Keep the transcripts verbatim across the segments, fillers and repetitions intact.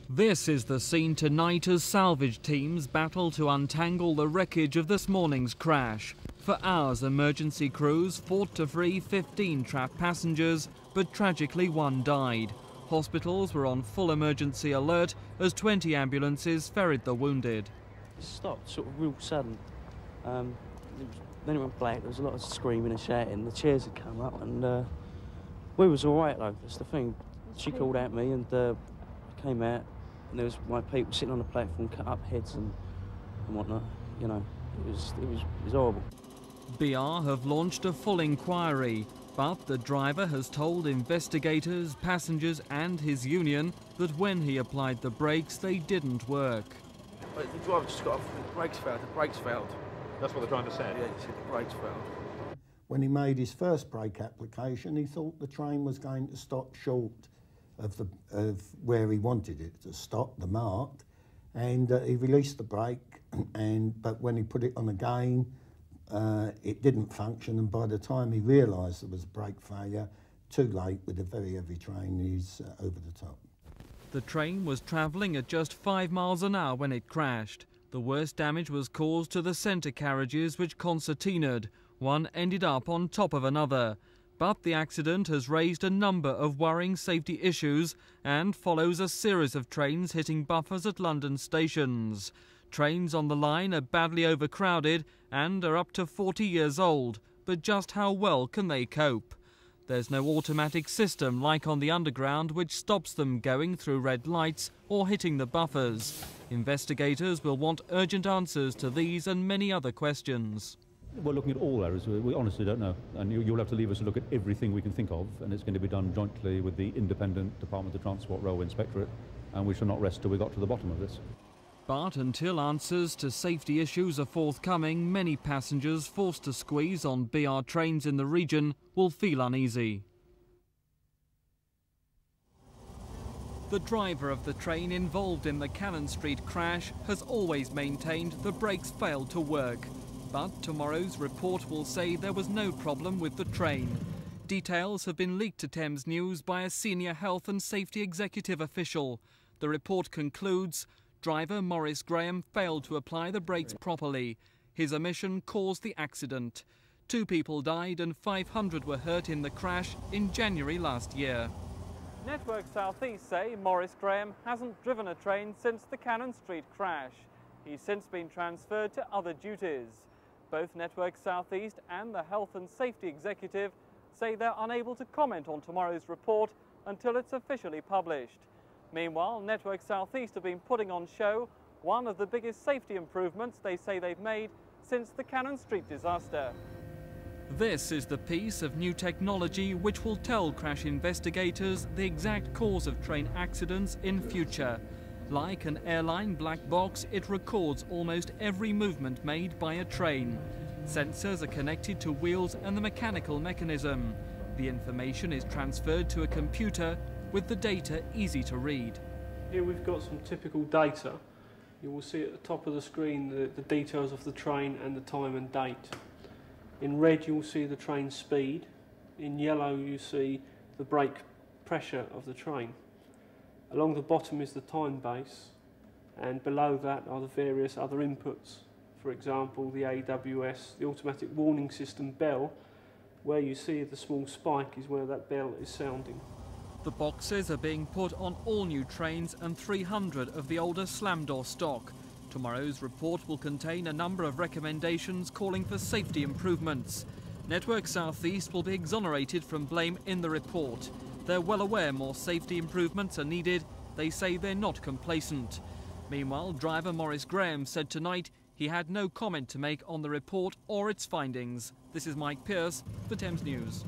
This is the scene tonight as salvage teams battle to untangle the wreckage of this morning's crash. For hours, emergency crews fought to free fifteen trapped passengers, but tragically one died. Hospitals were on full emergency alert as twenty ambulances ferried the wounded. It stopped sort of real sudden. Um, it was, then it went black. There was a lot of screaming and shouting. The chairs had come up, and uh, we was all right though. That's the thing. She called out me, and uh, I came out, and there was my people sitting on the platform, cut up heads and, and whatnot. You know, it was it was it was horrible. B R have launched a full inquiry, but the driver has told investigators, passengers and his union that when he applied the brakes, they didn't work. But the driver just got off, the brakes failed, the brakes failed. That's what the driver said? Yeah, he said the brakes failed. When he made his first brake application, he thought the train was going to stop short of, the, of where he wanted it to stop, the marked, and uh, he released the brake, and but when he put it on again, uh, it didn't function, and by the time he realised there was a brake failure, too late with a very heavy train, he's uh, over the top. The train was travelling at just five miles an hour when it crashed. The worst damage was caused to the centre carriages, which concertinaed. One ended up on top of another. But the accident has raised a number of worrying safety issues and follows a series of trains hitting buffers at London stations. Trains on the line are badly overcrowded and are up to forty years old, but just how well can they cope? There's no automatic system like on the Underground which stops them going through red lights or hitting the buffers. Investigators will want urgent answers to these and many other questions. We're looking at all areas. We honestly don't know. And you, you'll have to leave us to look at everything we can think of, and it's going to be done jointly with the independent Department of Transport Railway Inspectorate, and we shall not rest till we got to the bottom of this. But until answers to safety issues are forthcoming, many passengers forced to squeeze on B R trains in the region will feel uneasy. The driver of the train involved in the Cannon Street crash has always maintained the brakes failed to work. But tomorrow's report will say there was no problem with the train. Details have been leaked to Thames News by a senior health and safety executive official. The report concludes driver Maurice Graham failed to apply the brakes properly. His omission caused the accident. Two people died and five hundred were hurt in the crash in January last year. Network South East say Maurice Graham hasn't driven a train since the Cannon Street crash. He's since been transferred to other duties. Both Network South East and the Health and Safety Executive say they're unable to comment on tomorrow's report until it's officially published. Meanwhile, Network South East have been putting on show one of the biggest safety improvements they say they've made since the Cannon Street disaster. This is the piece of new technology which will tell crash investigators the exact cause of train accidents in future. Like an airline black box, it records almost every movement made by a train. Sensors are connected to wheels and the mechanical mechanism. The information is transferred to a computer with the data easy to read. Here we've got some typical data. You will see at the top of the screen the, the details of the train and the time and date. In red you will see the train speed. In yellow you see the brake pressure of the train. Along the bottom is the time base, and below that are the various other inputs. For example, the A W S, the automatic warning system bell. Where you see the small spike is where that bell is sounding. The boxes are being put on all new trains and three hundred of the older slam door stock. Tomorrow's report will contain a number of recommendations calling for safety improvements. Network South East will be exonerated from blame in the report. They're well aware more safety improvements are needed. They say they're not complacent. Meanwhile, driver Maurice Graham said tonight he had no comment to make on the report or its findings. This is Mike Pearce for Thames News.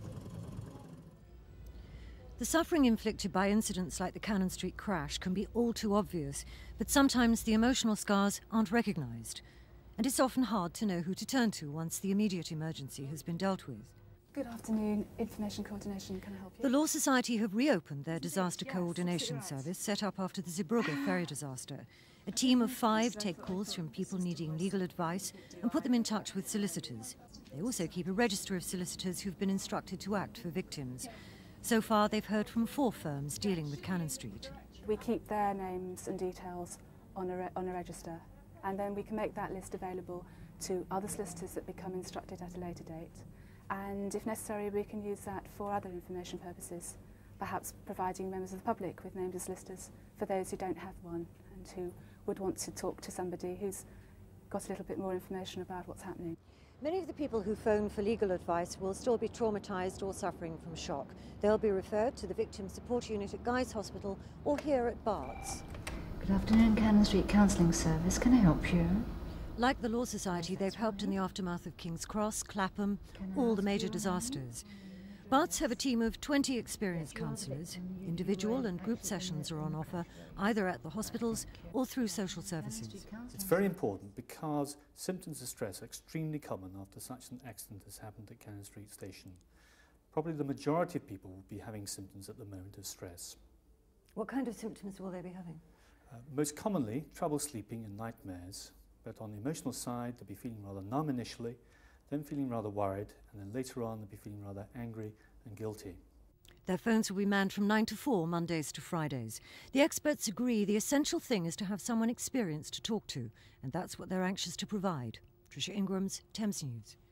The suffering inflicted by incidents like the Cannon Street crash can be all too obvious, but sometimes the emotional scars aren't recognised. And it's often hard to know who to turn to once the immediate emergency has been dealt with. Good afternoon. Information Coordination, can I help you? The Law Society have reopened their disaster coordination service set up after the Zeebrugge ferry disaster. A team of five take calls from people needing legal advice and put them in touch with solicitors. They also keep a register of solicitors who've been instructed to act for victims. So far, they've heard from four firms dealing with Cannon Street. We keep their names and details on a, re on a register, and then we can make that list available to other solicitors that become instructed at a later date. And if necessary, we can use that for other information purposes, perhaps providing members of the public with named as solicitors for those who don't have one and who would want to talk to somebody who's got a little bit more information about what's happening. Many of the people who phone for legal advice will still be traumatised or suffering from shock. They'll be referred to the Victim Support Unit at Guy's Hospital or here at Barts. Good afternoon, Cannon Street Counselling Service. Can I help you? Like the Law Society, they've helped in the aftermath of King's Cross, Clapham, all the major disasters. Barts have a team of twenty experienced counsellors. Individual and group sessions are on offer, either at the hospitals or through social services. It's very important because symptoms of stress are extremely common after such an accident has happened at Cannon Street Station. Probably the majority of people will be having symptoms at the moment of stress. What kind of symptoms will they be having? Uh, most commonly, trouble sleeping and nightmares. But on the emotional side, they'll be feeling rather numb initially, then feeling rather worried, and then later on they'll be feeling rather angry and guilty. Their phones will be manned from nine to four, Mondays to Fridays. The experts agree the essential thing is to have someone experienced to talk to, and that's what they're anxious to provide. Tricia Ingram's Thames News.